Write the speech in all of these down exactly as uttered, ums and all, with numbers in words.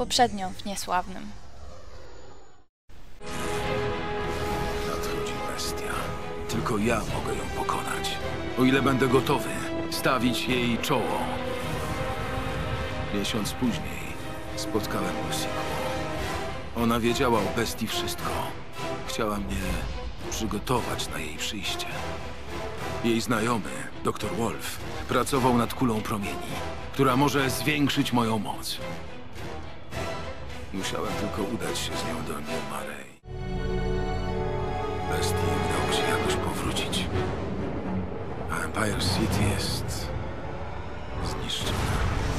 poprzednio w Niesławnym. Nadchodzi bestia. Tylko ja mogę ją pokonać. O ile będę gotowy stawić jej czoło. Miesiąc później spotkałem Lucy'ego. Ona wiedziała o bestii wszystko. Chciała mnie przygotować na jej przyjście. Jej znajomy, doktor Wolf, pracował nad kulą promieni, która może zwiększyć moją moc. Musiałem tylko udać się z nią do New Marey. Bestii udało się jakoś powrócić. A Empire City jest zniszczona.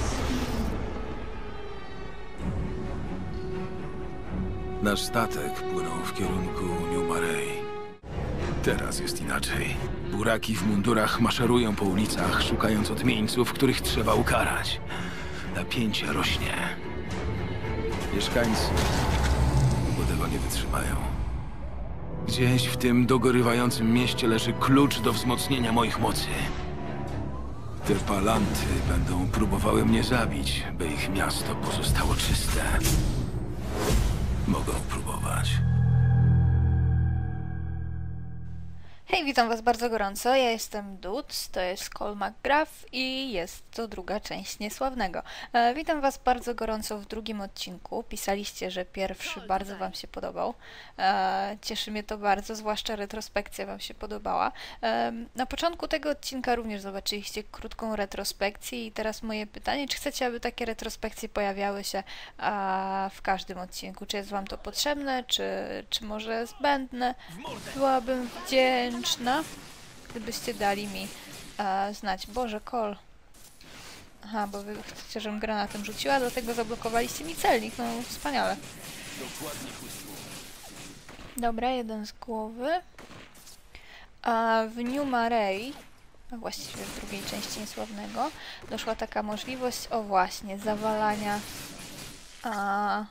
Nasz statek płynął w kierunku New Marey. Teraz jest inaczej. Buraki w mundurach maszerują po ulicach, szukając odmieńców, których trzeba ukarać. Napięcie rośnie. Mieszkańcy bo tego nie wytrzymają. Gdzieś w tym dogorywającym mieście leży klucz do wzmocnienia moich mocy. Te palanty będą próbowały mnie zabić, by ich miasto pozostało czyste. Mogą próbować. Hej, witam was bardzo gorąco, ja jestem Dudes, to jest Cole McGrath i jest to druga część Niesławnego. E, witam was bardzo gorąco w drugim odcinku, pisaliście, że pierwszy bardzo wam się podobał. E, cieszy mnie to bardzo, zwłaszcza retrospekcja wam się podobała. E, na początku tego odcinka również zobaczyliście krótką retrospekcję i teraz moje pytanie, czy chcecie, aby takie retrospekcje pojawiały się a, w każdym odcinku? Czy jest wam to potrzebne, czy, czy może zbędne? Byłabym wdzięczna, gdybyście dali mi e, znać. Boże, Cole. Aha, bo wy chcecie, żebym granatem rzuciła, dlatego zablokowaliście mi celnik. No, wspaniale. Dobra, jeden z głowy. A w New Marey, a właściwie w drugiej części Niesławnego, doszła taka możliwość, o właśnie, zawalania a,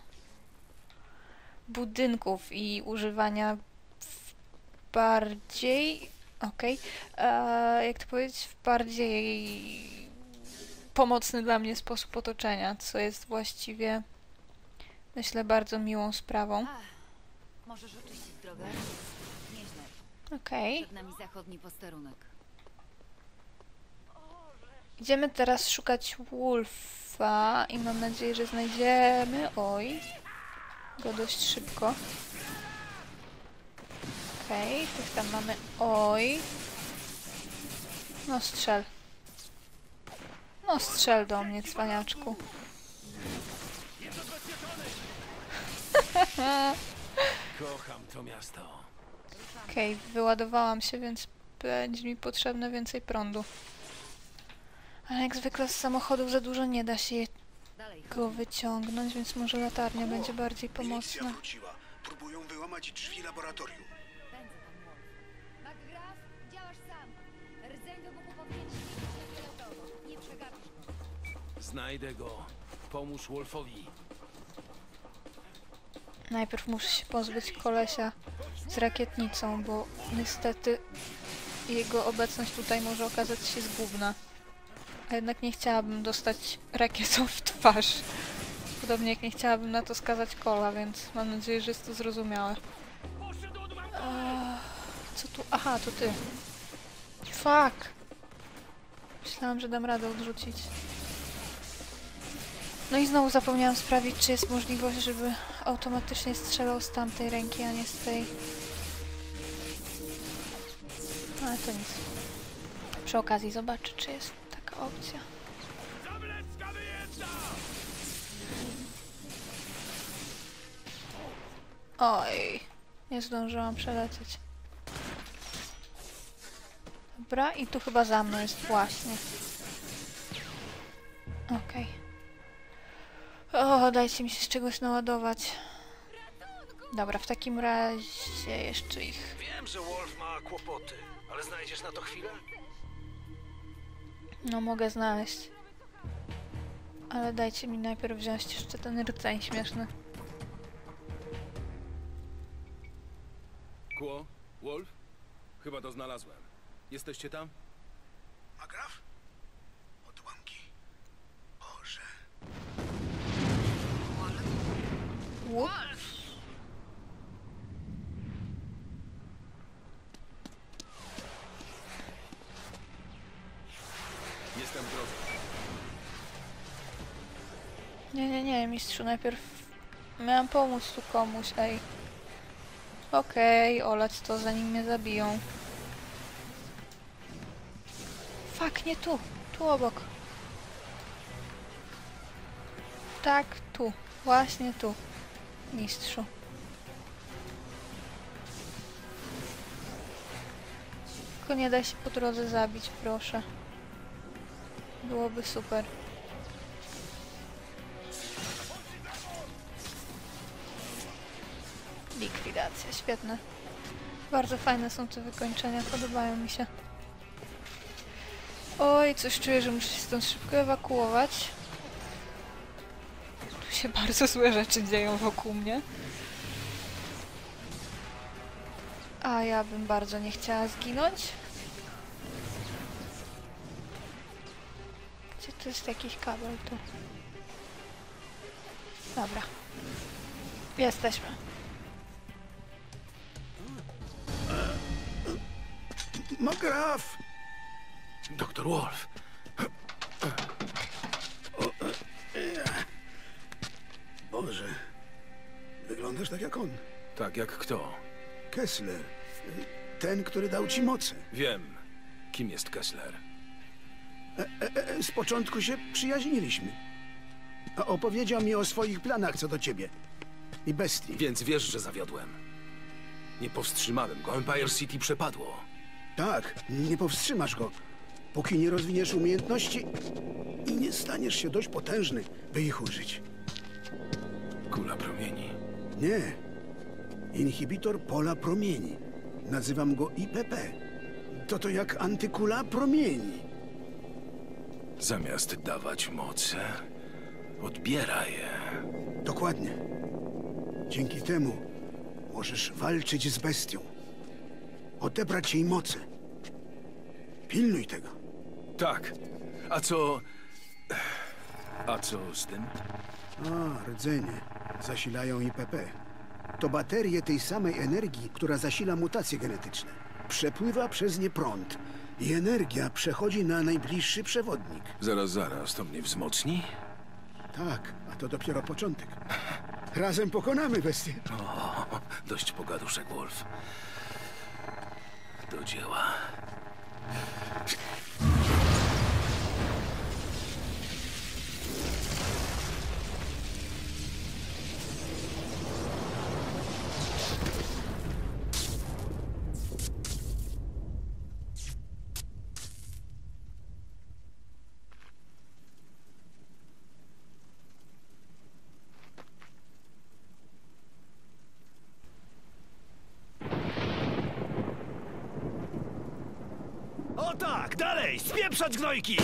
budynków i używania bardziej, okej, okay. Jak to powiedzieć, w bardziej pomocny dla mnie sposób otoczenia, co jest właściwie, myślę, bardzo miłą sprawą. Ach, możesz oczyścić drogę? Nieźle. Okej. Przed nami zachodni posterunek. Idziemy teraz szukać Wolfa i mam nadzieję, że znajdziemy, oj, go dość szybko. Okej, okay, tych tam mamy. Oj. No strzel. No strzel do mnie, cwaniaczku. Kocham to miasto. Okej, okay, wyładowałam się, więc będzie mi potrzebne więcej prądu. Ale jak zwykle z samochodów za dużo nie da się go wyciągnąć, więc może latarnia będzie bardziej pomocna. Wróciła. Próbują wyłamać drzwi laboratorium. McGrath, działasz sam. Rdzeń wybuchu powinien świecić na fioletowo. Nie przegapisz go. Znajdę go. Pomóż Wolfowi. Najpierw muszę się pozbyć kolesia z rakietnicą, bo niestety jego obecność tutaj może okazać się zgubna. A jednak nie chciałabym dostać rakietą w twarz. Podobnie jak nie chciałabym na to skazać Cole'a, więc mam nadzieję, że jest to zrozumiałe. Eee, co tu? Aha, to ty. Fuck! Myślałam, że dam radę odrzucić. No i znowu zapomniałam sprawdzić, czy jest możliwość, żeby automatycznie strzelał z tamtej ręki, a nie z tej. Ale to nic. Przy okazji zobaczę, czy jest taka opcja. Oj, nie zdążyłam przelecieć. Dobra, i tu chyba za mną jest właśnie. Okej. Okay. O, dajcie mi się z czegoś naładować. Dobra, w takim razie jeszcze ich... Wiem, że Wolf ma kłopoty, ale znajdziesz na to chwilę? No, mogę znaleźć. Ale dajcie mi najpierw wziąć jeszcze ten rdzeń śmieszny. Kło? Wolf? Chyba to znalazłem. Jesteście tam? McGrath? Odłamki. Boże. Ale Łup. Jestem w drodze. Nie, nie, nie, mistrzu, najpierw miałam pomóc tu komuś, ej. Okej, olać to, zanim mnie zabiją. Fuck, nie tu, tu obok. Tak, tu, właśnie tu, mistrzu. Tylko nie daj się po drodze zabić, proszę. Byłoby super. Likwidacja, świetne. Bardzo fajne są te wykończenia, podobają mi się. Oj, coś czuję, że muszę się stąd szybko ewakuować. Tu się bardzo złe rzeczy dzieją wokół mnie. A ja bym bardzo nie chciała zginąć. Gdzie to jest jakiś kabel tu? Dobra. Jesteśmy. Magraf! Doktor Wolf. Boże, wyglądasz tak jak on. Tak jak kto? Kessler. Ten, który dał ci moce. Wiem. Kim jest Kessler? E, e, z początku się przyjaźniliśmy. A opowiedział mi o swoich planach co do ciebie. I bestii. Więc wiesz, że zawiodłem. Nie powstrzymałem go. Empire City przepadło. Tak, nie powstrzymasz go, póki nie rozwiniesz umiejętności i nie staniesz się dość potężny, by ich użyć. Kula promieni. Nie. Inhibitor pola promieni. Nazywam go I P P. To to jak antykula promieni. Zamiast dawać moce, odbiera je. Dokładnie. Dzięki temu możesz walczyć z bestią. Odebrać jej moce. Pilnuj tego. Tak. A co... A co z tym? A, rdzenie. Zasilają I P P. To baterie tej samej energii, która zasila mutacje genetyczne. Przepływa przez nie prąd i energia przechodzi na najbliższy przewodnik. Zaraz, zaraz. To mnie wzmocni? Tak, a to dopiero początek. Razem pokonamy bestię. O, dość pogaduszek, Wolf. Do dzieła. O tak, dalej! Spieprzać gnojki!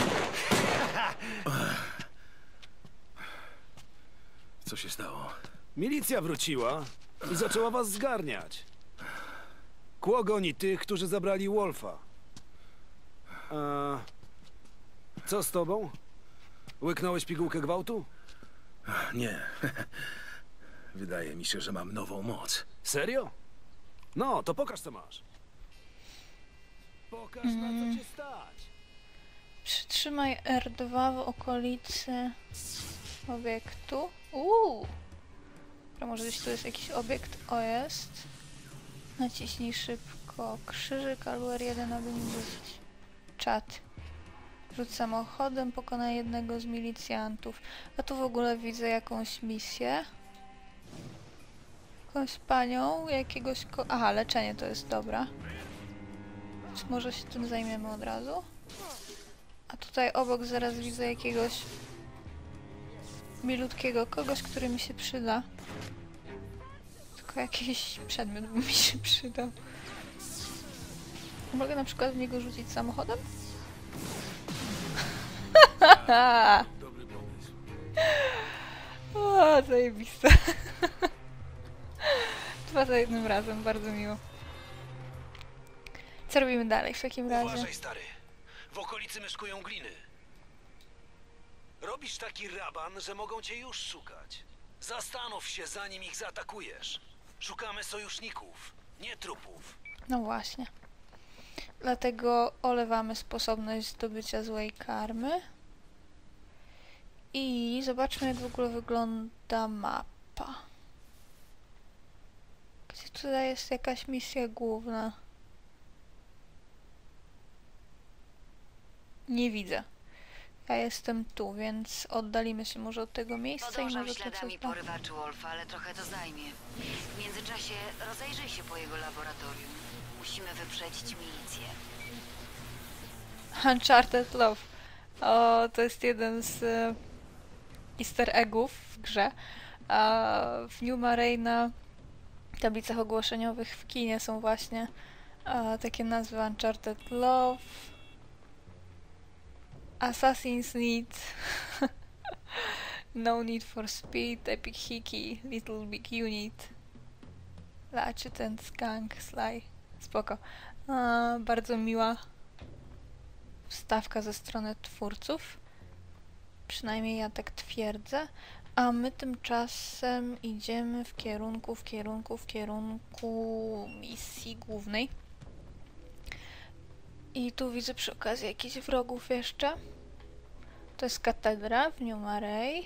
Co się stało? Milicja wróciła i zaczęła was zgarniać. Kło goni tych, którzy zabrali Wolfa. A... Co z tobą? Łyknąłeś pigułkę gwałtu? Nie. Wydaje mi się, że mam nową moc. Serio? No, to pokaż co masz. Pokaż na co cię stać. Przytrzymaj R dwa w okolicy obiektu. Uuu! Dobra, może gdzieś tu jest jakiś obiekt? O, jest. Naciśnij szybko krzyżyk albo R jeden, aby nie wrócić. Czat. Rzuć samochodem, pokonaj jednego z milicjantów. A tu w ogóle widzę jakąś misję. Jakąś panią, jakiegoś ko... Aha, leczenie to jest, dobra. Więc może się tym zajmiemy od razu. A tutaj obok zaraz widzę jakiegoś milutkiego kogoś, który mi się przyda. Tylko jakiś przedmiot by mi się przydał. Mogę na przykład w niego rzucić samochodem? Dobry pomysł. O, zajebiste. Dwa za jednym razem, bardzo miło. Co robimy dalej w takim razie? Uważaj, stary. W okolicy myszkują gliny. Robisz taki raban, że mogą cię już szukać. Zastanów się, zanim ich zaatakujesz. Szukamy sojuszników, nie trupów. No właśnie. Dlatego olewamy sposobność zdobycia złej karmy. I zobaczmy, jak w ogóle wygląda mapa. Gdzie tutaj jest jakaś misja główna? Nie widzę. Ja jestem tu, więc oddalimy się może od tego miejsca i Podążam może to śladami coś da. porywaczu Wolfa, ale trochę to zajmie. W międzyczasie rozejrzyj się po jego laboratorium. Musimy wyprzedzić milicję. Uncharted Love. O, to jest jeden z e, easter eggów w grze. A w New Marais na tablicach ogłoszeniowych w kinie są właśnie e, takie nazwy Uncharted Love, Assassin's Need, No Need for Speed, Epic Hickey, Little Big Unit, Ratchet and Skank, Sly. Spoko. A, bardzo miła wstawka ze strony twórców. Przynajmniej ja tak twierdzę. A my tymczasem idziemy w kierunku, w kierunku, w kierunku misji głównej. I tu widzę przy okazji jakichś wrogów jeszcze. To jest katedra w New Marais.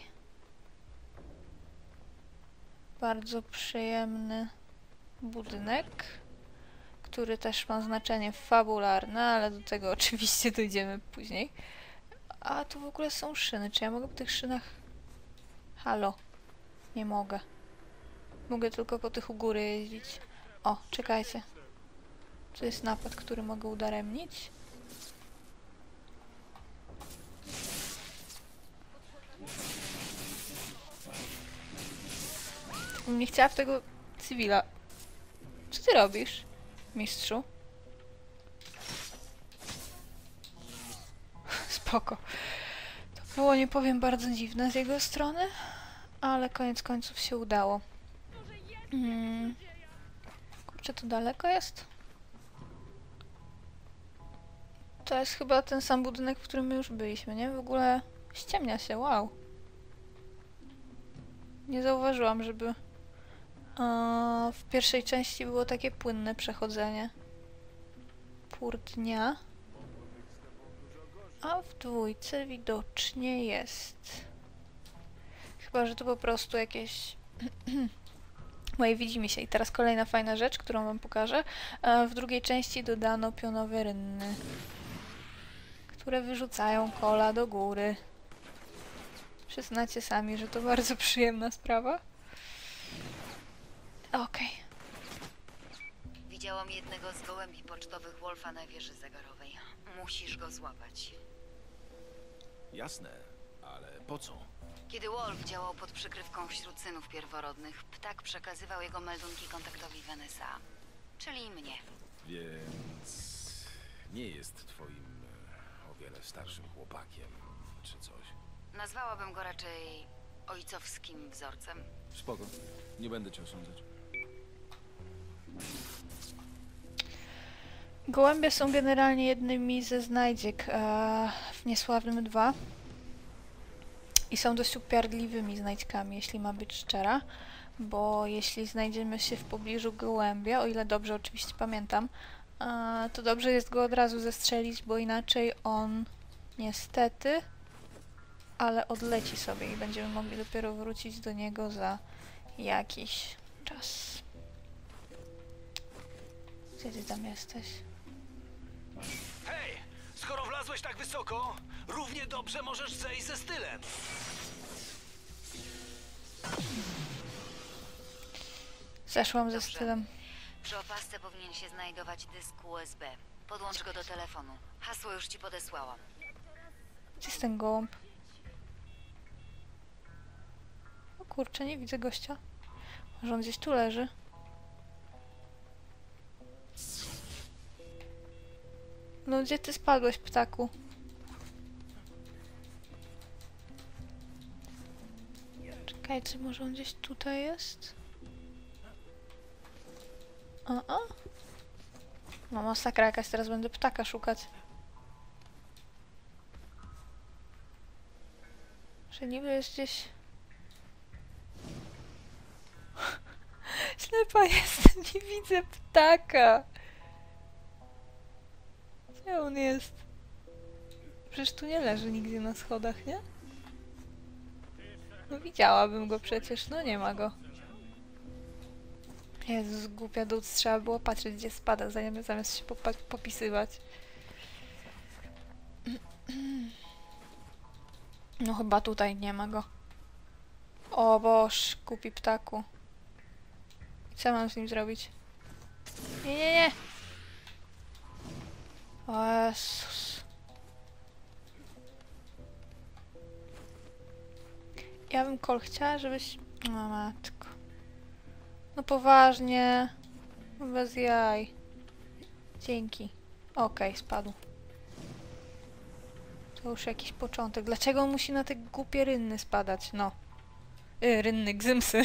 Bardzo przyjemny budynek, który też ma znaczenie fabularne, ale do tego oczywiście dojdziemy później. A tu w ogóle są szyny. Czy ja mogę po tych szynach... Halo. Nie mogę. Mogę tylko po tych u góry jeździć. O, czekajcie. To jest napad, który mogę udaremnić. Nie chciała w tego cywila. Co ty robisz, mistrzu? Spoko. To było, nie powiem, bardzo dziwne z jego strony, ale koniec końców się udało. Hmm. Kurczę, to daleko jest? To jest chyba ten sam budynek, w którym my już byliśmy, nie? W ogóle ściemnia się, wow. Nie zauważyłam, żeby e, w pierwszej części było takie płynne przechodzenie pór dnia. A w dwójce widocznie jest. Chyba, że to po prostu jakieś... Moje widzimy się. I teraz kolejna fajna rzecz, którą wam pokażę. E, w drugiej części dodano pionowe rynny, które wyrzucają kola do góry. Przyznacie sami, że to bardzo przyjemna sprawa. Okej. Okay. Widziałam jednego z gołębi pocztowych Wolfa na wieży zegarowej. Musisz go złapać. Jasne, ale po co? Kiedy Wolf działał pod przykrywką wśród synów pierworodnych, ptak przekazywał jego meldunki kontaktowi w N S A, czyli mnie. Więc nie jest twoim e, o wiele starszym chłopakiem, czy coś? Nazwałabym go raczej ojcowskim wzorcem. Spoko, nie będę cię osądzać. Gołębie są generalnie jednymi ze znajdziek e, w Niesławnym dwa. I są dość upierdliwymi znajdźkami, jeśli ma być szczera, bo jeśli znajdziemy się w pobliżu gołębia, o ile dobrze oczywiście pamiętam, e, to dobrze jest go od razu zestrzelić, bo inaczej on niestety, ale odleci sobie i będziemy mogli dopiero wrócić do niego za jakiś czas. Gdzie ty tam jesteś? Hej, skoro wlazłeś tak wysoko, równie dobrze możesz zejść ze stylem. Zeszłam ze Dobrze. stylem. Przy opasce powinien się znajdować dysk U S B. Podłącz go do telefonu. Hasło już ci podesłałam. Gdzie jest ten gołąb? O kurczę, nie widzę gościa. Może on gdzieś tu leży? No gdzie ty spadłeś, ptaku? Czekajcie, może on gdzieś tutaj jest? O, o. No masakra jakaś, teraz będę ptaka szukać. Że niby jest gdzieś... dupa jest? Nie widzę ptaka. Gdzie on jest? Przecież tu nie leży nigdzie na schodach, nie? No widziałabym go przecież, no nie ma go. Jezus, głupia duc, trzeba było patrzeć, gdzie spada, zamiast, zamiast się popa popisywać. No chyba tutaj nie ma go. O Boż, kupi ptaku. Co mam z nim zrobić? Nie, nie, nie! O Jezus. Ja bym, Kol, chciała, żebyś... O matko. No poważnie. Bez jaj. Dzięki. Okej, okay, spadł. To już jakiś początek. Dlaczego on musi na te głupie rynny spadać? No. Yy, rynny, gzymsy.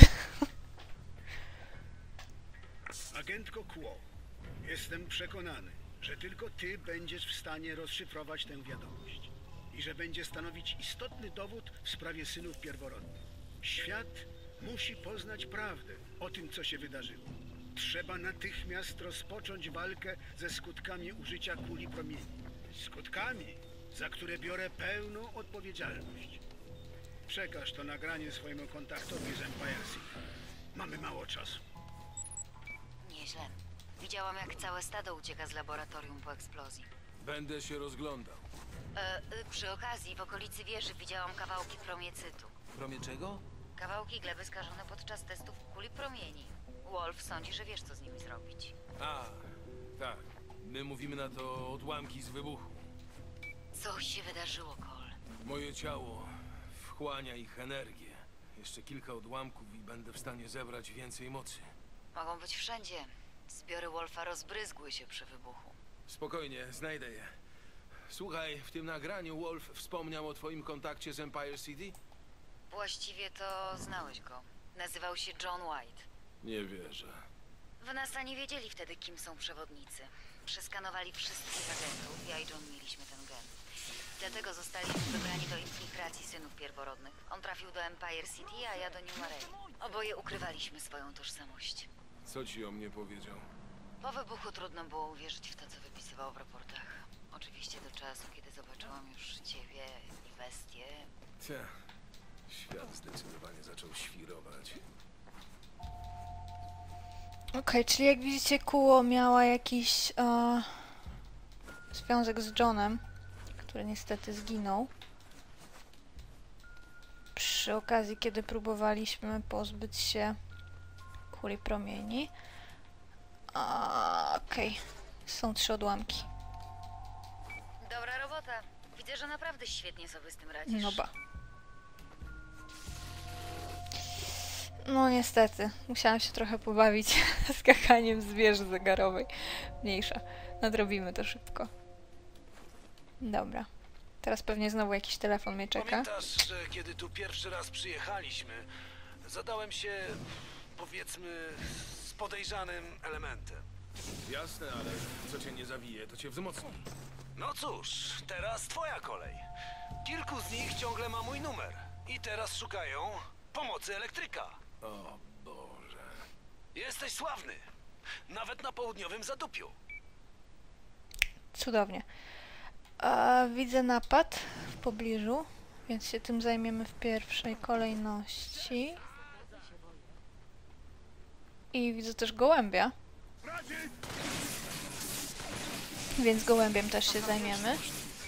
Agentko Kło, jestem przekonany, że tylko ty będziesz w stanie rozszyfrować tę wiadomość i że będzie stanowić istotny dowód w sprawie synów pierworodnych. Świat musi poznać prawdę o tym, co się wydarzyło. Trzeba natychmiast rozpocząć walkę ze skutkami użycia kuli promieni. Skutkami, za które biorę pełną odpowiedzialność. Przekaż to nagranie swojemu kontaktowi z Empire City. Mamy mało czasu. Nieźle. Widziałam, jak całe stado ucieka z laboratorium po eksplozji. Będę się rozglądał. E, y, przy okazji, w okolicy wieży widziałam kawałki promiecytu. Promie czego? Kawałki gleby skażone podczas testów kuli promieni. Wolf sądzi, że wiesz, co z nimi zrobić. A, tak. My mówimy na to odłamki z wybuchu. Co się wydarzyło, Cole? Moje ciało wchłania ich energię. Jeszcze kilka odłamków i będę w stanie zebrać więcej mocy. Mogą być wszędzie. Zbiory Wolfa rozbryzgły się przy wybuchu. Spokojnie, znajdę je. Słuchaj, w tym nagraniu Wolf wspomniał o twoim kontakcie z Empire City? Właściwie to znałeś go. Nazywał się John White. Nie wierzę. W NASA nie wiedzieli wtedy, kim są przewodnicy. Przeskanowali wszystkich agentów, ja i John mieliśmy ten gen. Dlatego zostaliśmy wybrani do infiltracji synów pierworodnych. On trafił do Empire City, a ja do New Marei. Oboje ukrywaliśmy swoją tożsamość. Co ci o mnie powiedział? Po wybuchu trudno było uwierzyć w to, co wypisywał w raportach. Oczywiście do czasu, kiedy zobaczyłam już ciebie i bestię. Cia, świat zdecydowanie zaczął świrować. Okej, okay, czyli jak widzicie, Kuo miała jakiś e, związek z Johnem, który niestety zginął. Przy okazji, kiedy próbowaliśmy pozbyć się kuli promieni. Okej, okay. Są trzy odłamki. Dobra robota. Widzę, że naprawdę świetnie sobie z tym radzisz. No ba. No niestety, musiałam się trochę pobawić skakaniem z wieży zegarowej. Mniejsza. Nadrobimy to szybko. Dobra. Teraz pewnie znowu jakiś telefon mnie czeka. Pamiętasz, że kiedy tu pierwszy raz przyjechaliśmy, zadałem się, powiedzmy, z podejrzanym elementem. Jasne, ale co cię nie zabije, to cię wzmocni. No cóż, teraz twoja kolej. Kilku z nich ciągle ma mój numer i teraz szukają pomocy elektryka. O Boże. Jesteś sławny, nawet na południowym Zadupiu. Cudownie. E, widzę napad w pobliżu, więc się tym zajmiemy w pierwszej kolejności. I widzę też gołębia. Więc gołębiem też się zajmiemy.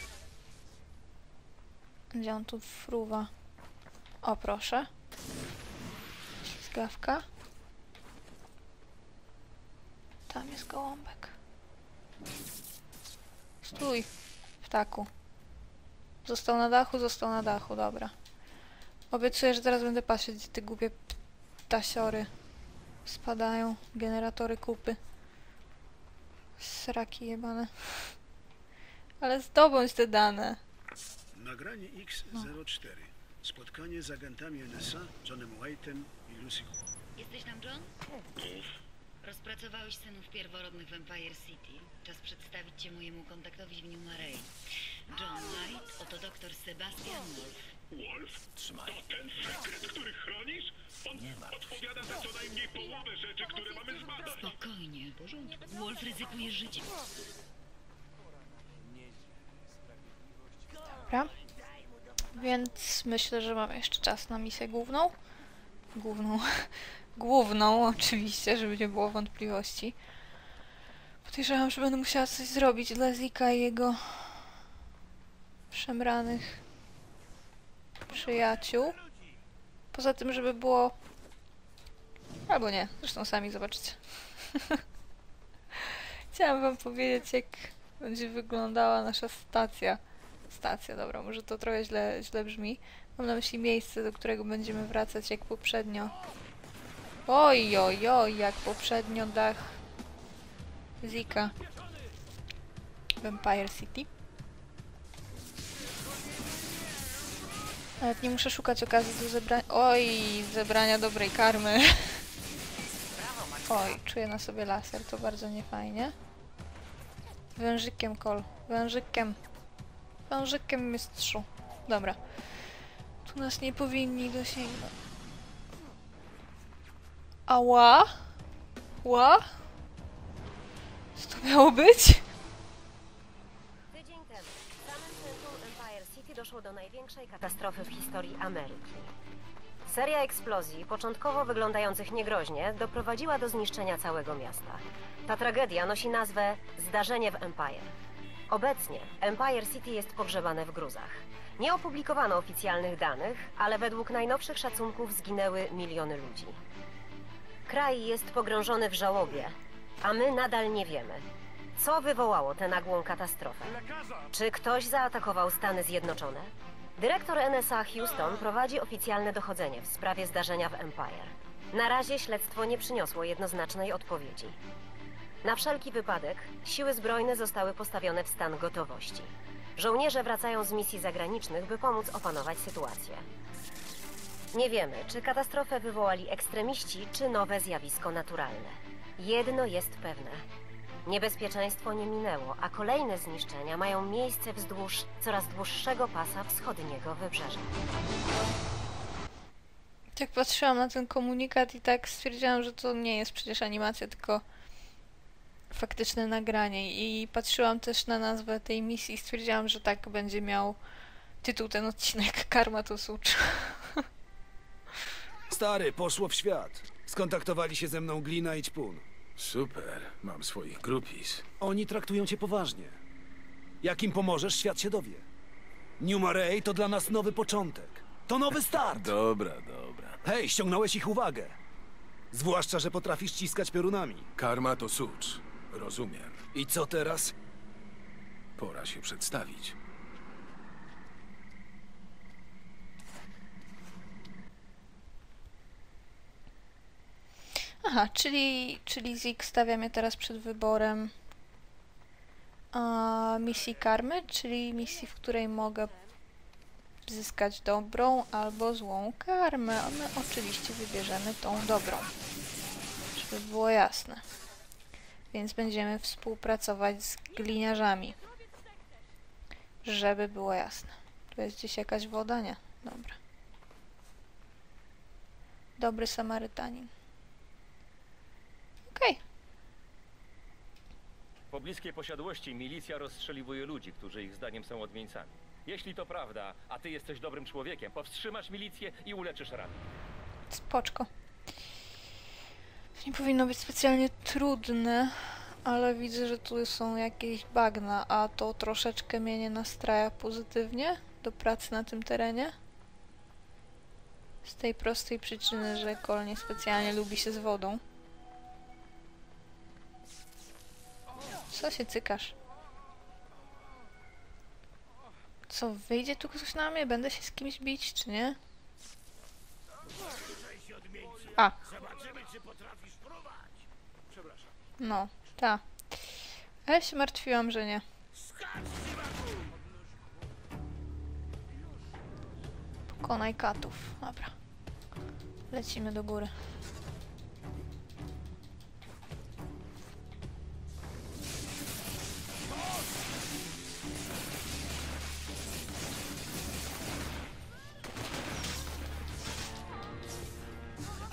Gdzie on tu fruwa? O, proszę. Ślizgawka. Tam jest gołąbek. Stój, ptaku. Został na dachu, został na dachu, dobra. Obiecuję, że teraz będę patrzeć, gdzie te głupie ptasiory spadają. Generatory kupy. Sraki jebane. Ale zdobądź te dane. Nagranie X zero cztery. Spotkanie z agentami N S A, Johnem White'em i Lucy. Jesteś tam, John? Rozpracowałeś synów pierworodnych w Empire City. Czas przedstawić cię mojemu kontaktowi w New Marei. John White, oto doktor Sebastian Wolf. Wolf? Trzymaj. To ten sekret, który chronisz? Nie ma. Spokojnie. Wolf ryzykuje życiem. Dobra. Więc myślę, że mam jeszcze czas na misję główną. Główną. Główną, oczywiście, żeby nie było wątpliwości. Podejrzewam, że będę musiała coś zrobić dla Zika i jego szemranych przyjaciół. Poza tym, żeby było... Albo nie, zresztą sami zobaczycie. Chciałam wam powiedzieć, jak będzie wyglądała nasza stacja. Stacja, dobra, może to trochę źle, źle brzmi. Mam na myśli miejsce, do którego będziemy wracać jak poprzednio. Oj, oj, oj, jak poprzednio dach Zika w Empire City. Nawet nie muszę szukać okazji do zebrania... Oj, zebrania dobrej karmy. Oj, czuję na sobie laser, to bardzo niefajnie. Wężykiem, Kol. Wężykiem. Wężykiem, mistrzu. Dobra. Tu nas nie powinni dosięgnąć. Ała? Ła? Co to miało być? Tydzień temu w samym centrum Empire City doszło do największej katastrofy w historii Ameryki. Seria eksplozji, początkowo wyglądających niegroźnie, doprowadziła do zniszczenia całego miasta. Ta tragedia nosi nazwę Zdarzenie w Empire. Obecnie Empire City jest pogrzebane w gruzach. Nie opublikowano oficjalnych danych, ale według najnowszych szacunków zginęły miliony ludzi. Kraj jest pogrążony w żałobie, a my nadal nie wiemy, co wywołało tę nagłą katastrofę. Czy ktoś zaatakował Stany Zjednoczone? Dyrektor N S A Houston prowadzi oficjalne dochodzenie w sprawie zdarzenia w Empire. Na razie śledztwo nie przyniosło jednoznacznej odpowiedzi. Na wszelki wypadek siły zbrojne zostały postawione w stan gotowości. Żołnierze wracają z misji zagranicznych, by pomóc opanować sytuację. Nie wiemy, czy katastrofę wywołali ekstremiści, czy nowe zjawisko naturalne. Jedno jest pewne. Niebezpieczeństwo nie minęło, a kolejne zniszczenia mają miejsce wzdłuż coraz dłuższego pasa wschodniego wybrzeża. Tak patrzyłam na ten komunikat i tak stwierdziłam, że to nie jest przecież animacja, tylko faktyczne nagranie. I patrzyłam też na nazwę tej misji i stwierdziłam, że tak będzie miał tytuł ten odcinek. Karma to sucz. Stary, poszło w świat. Skontaktowali się ze mną Glina i Ćpun. Super, mam swoich grupis. Oni traktują cię poważnie. Jak im pomożesz, świat się dowie. New Marais to dla nas nowy początek. To nowy start! Dobra, dobra. Hej, ściągnąłeś ich uwagę. Zwłaszcza, że potrafisz ciskać piorunami. Karma to sucz. Rozumiem. I co teraz? Pora się przedstawić. Aha, czyli, czyli Zik stawia mnie teraz przed wyborem a, misji karmy, czyli misji, w której mogę zyskać dobrą albo złą karmę. A my oczywiście wybierzemy tą dobrą, żeby było jasne. Więc będziemy współpracować z gliniarzami, żeby było jasne. Tu jest gdzieś jakaś woda? Nie. Dobra. Dobry Samarytanin. Okej. Okay. W pobliskiej posiadłości milicja rozstrzeliwuje ludzi, którzy ich zdaniem są odmieńcami. Jeśli to prawda, a ty jesteś dobrym człowiekiem, powstrzymasz milicję i uleczysz rany. Spoczko. To nie powinno być specjalnie trudne, ale widzę, że tu są jakieś bagna, a to troszeczkę mnie nie nastraja pozytywnie do pracy na tym terenie. Z tej prostej przyczyny, że Kol nie specjalnie lubi się z wodą. Co się cykasz? Co, wyjdzie tu ktoś na mnie? Będę się z kimś bić, czy nie? A. No, ta. Ale się martwiłam, że nie. Pokonaj katów. Dobra. Lecimy do góry.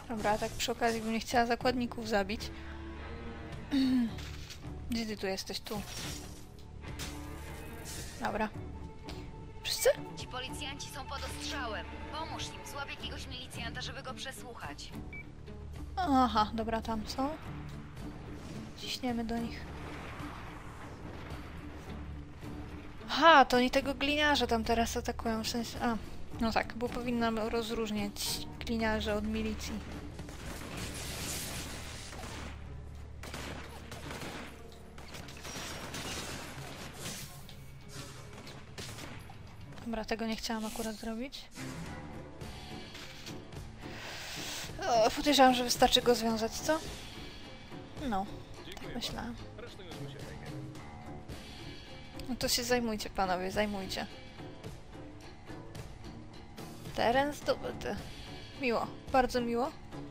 Dobra, tak przy okazji bym nie chciała zakładników zabić. Gdzie ty tu jesteś? Tu. Dobra. Wszyscy? Ci policjanci są pod ostrzałem. Pomóż im, złap jakiegoś milicjanta, żeby go przesłuchać. Aha, dobra, tam są. Ciśniemy do nich. Aha, to oni tego gliniarza tam teraz atakują, w sensie... A, no tak, bo powinnam rozróżniać gliniarze od milicji. Dobra, tego nie chciałam akurat zrobić. O, podejrzewam, że wystarczy go związać, co? No, tak myślałam. No to się zajmujcie, panowie, zajmujcie. Teren zdobyty. Miło, bardzo miło.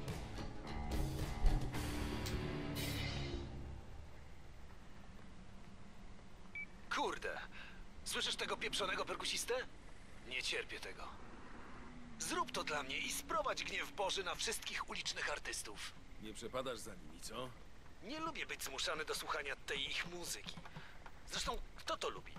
Kurde, słyszysz tego pieprzonego perkusistę? Nie cierpię tego. Zrób to dla mnie i sprowadź gniew Boży na wszystkich ulicznych artystów. Nie przepadasz za nimi, co? Nie lubię być zmuszany do słuchania tej ich muzyki. Zresztą, kto to lubi?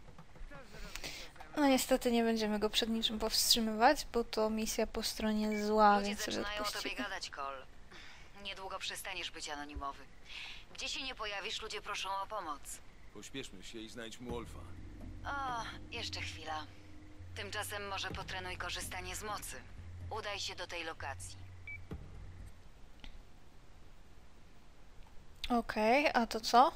No niestety nie będziemy go przed niczym powstrzymywać, bo to misja po stronie zła, Ludzie więc sobie zaczynają o tobie odpuścimy. gadać, Cole. Niedługo przestaniesz być anonimowy. Gdzie się nie pojawisz, ludzie proszą o pomoc. Pośpieszmy się i znajdźmy Wolfa. O, jeszcze chwila. Tymczasem może potrenuj korzystanie z mocy. Udaj się do tej lokacji. Okej, a to co?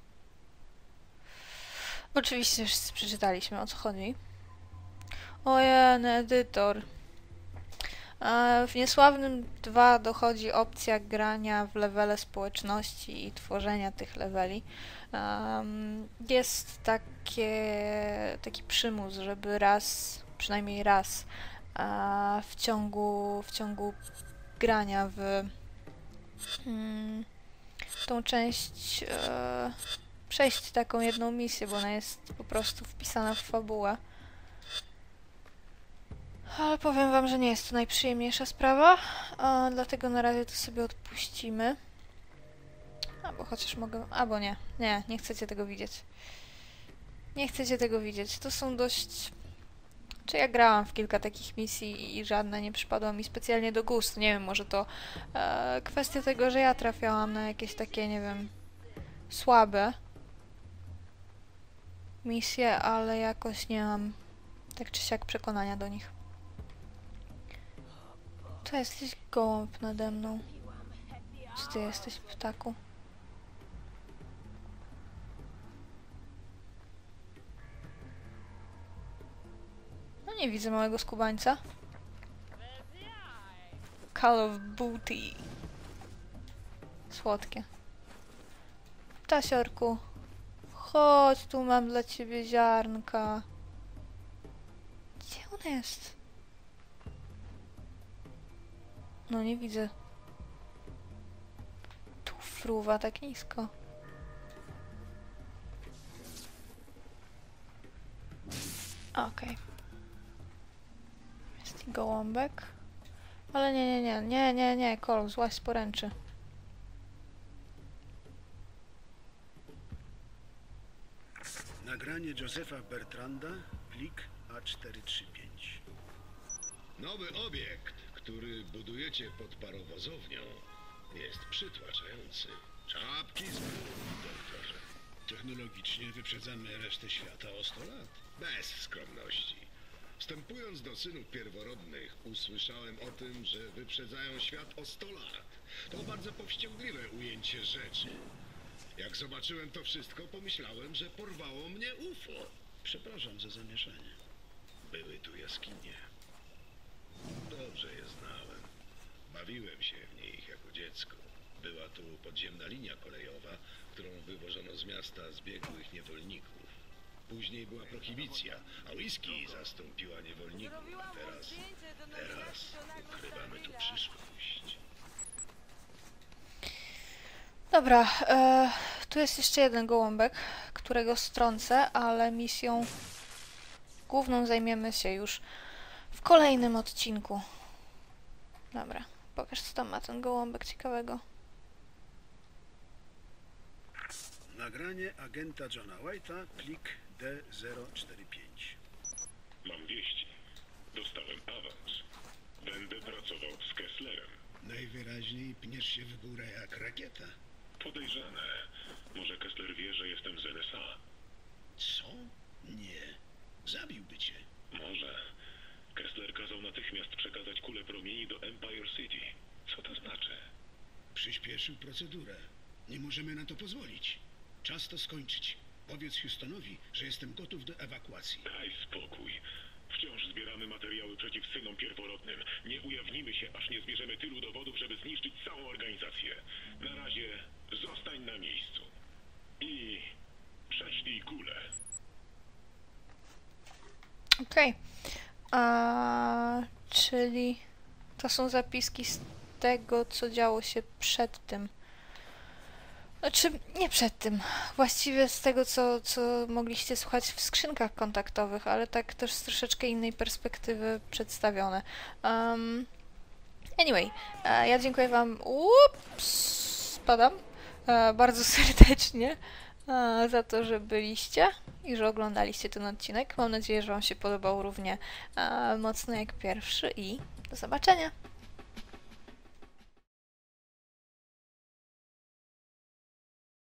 Oczywiście już przeczytaliśmy, o co chodzi. Ojej, edytor. E, W Niesławnym dwa dochodzi opcja grania w levele społeczności i tworzenia tych leveli. Um, jest takie, taki przymus, żeby raz, przynajmniej raz e, w ciągu, w ciągu grania w mm, tą część e, przejść taką jedną misję, bo ona jest po prostu wpisana w fabułę. Ale powiem wam, że nie jest to najprzyjemniejsza sprawa, a dlatego na razie to sobie odpuścimy. Albo chociaż mogę... Albo nie. Nie, nie chcecie tego widzieć. Nie chcecie tego widzieć. To są dość... Czy ja grałam w kilka takich misji i żadna nie przypadła mi specjalnie do gustu. Nie wiem, może to e, kwestia tego, że ja trafiałam na jakieś takie, nie wiem, słabe misje, ale jakoś nie mam tak czy siak przekonania do nich. To jest jakiś gołąb nade mną. Czy ty jesteś, ptaku? No nie widzę małego skubańca. Call of Booty. Słodkie. Ptasiorku. Chodź, tu mam dla ciebie ziarnka. Gdzie on jest? No nie widzę. Tu fruwa tak nisko. Okej. Jest i gołąbek. Ale nie, nie, nie, nie, nie, nie, Kol, złaź z poręczy. Nagranie Josepha Bertranda, plik A czterysta trzydzieści pięć. Nowy obiekt, który budujecie pod parowozownią, jest przytłaczający. Czapki z góry, doktorze. Technologicznie wyprzedzamy resztę świata o sto lat. Bez skromności. Wstępując do synów pierworodnych, usłyszałem o tym, że wyprzedzają świat o sto lat. To bardzo powściągliwe ujęcie rzeczy. Jak zobaczyłem to wszystko, pomyślałem, że porwało mnie U F O. Przepraszam za zamieszanie. Były tu jaskinie. Dobrze je znałem. Bawiłem się w nich jako dziecko. Była tu podziemna linia kolejowa, którą wywożono z miasta zbiegłych niewolników. Później była prohibicja, a whisky zastąpiła niewolników. A teraz, teraz ukrywamy tu przyszłość. Dobra, e, tu jest jeszcze jeden gołąbek, którego strącę, ale misją główną zajmiemy się już w kolejnym odcinku. Dobra, Pokaż, co tam ma ten gołąbek ciekawego. Nagranie agenta Johna White'a, plik D zero cztery pięć. Mam wieści. Dostałem awans. Będę pracował z Kesslerem. Najwyraźniej pniesz się w górę jak rakieta. Podejrzane. Może Kessler wie, że jestem z N S A. Co? Nie. Zabiłby cię. Może. Kessler kazał natychmiast przekazać kulę promieni do Empire City. Co to znaczy? Przyspieszył procedurę. Nie możemy na to pozwolić. Czas to skończyć. Powiedz Houstonowi, że jestem gotów do ewakuacji. Daj spokój. Wciąż zbieramy materiały przeciw synom pierworodnym. Nie ujawnimy się, aż nie zbierzemy tylu dowodów, żeby zniszczyć całą organizację. Na razie zostań na miejscu. I prześlij kulę. Okej. A czyli to są zapiski z tego, co działo się przed tym. Znaczy, nie przed tym. Właściwie z tego, co, co mogliście słuchać w skrzynkach kontaktowych, ale tak też z troszeczkę innej perspektywy przedstawione. Um, anyway, e, ja dziękuję wam ups, spadam, e, bardzo serdecznie e, za to, że byliście i że oglądaliście ten odcinek. Mam nadzieję, że wam się podobał równie e, mocno jak pierwszy i do zobaczenia!